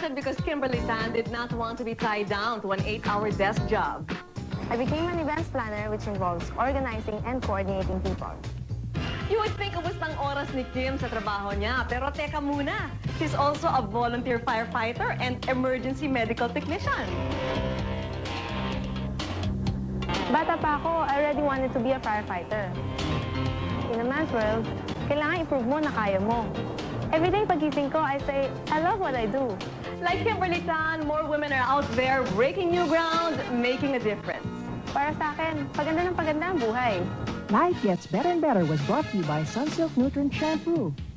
started because Kimberly did not want to be tied down to an 8-hour desk job. I became an events planner, which involves organizing and coordinating people. You would think ubos ng oras ni Kim sa trabaho niya, pero teka muna. She's also a volunteer firefighter and emergency medical technician. Bata pa ako, I already wanted to be a firefighter. In a man's world, kailangan i-prove mo na kaya mo. Everyday pagising ko, I say, I love what I do. Like Kimberly Tan, more women are out there breaking new ground, making a difference. Para sa akin, paganda ng paganda ang buhay. Life Gets Better and Better was brought to you by Sunsilk Nutrient Shampoo.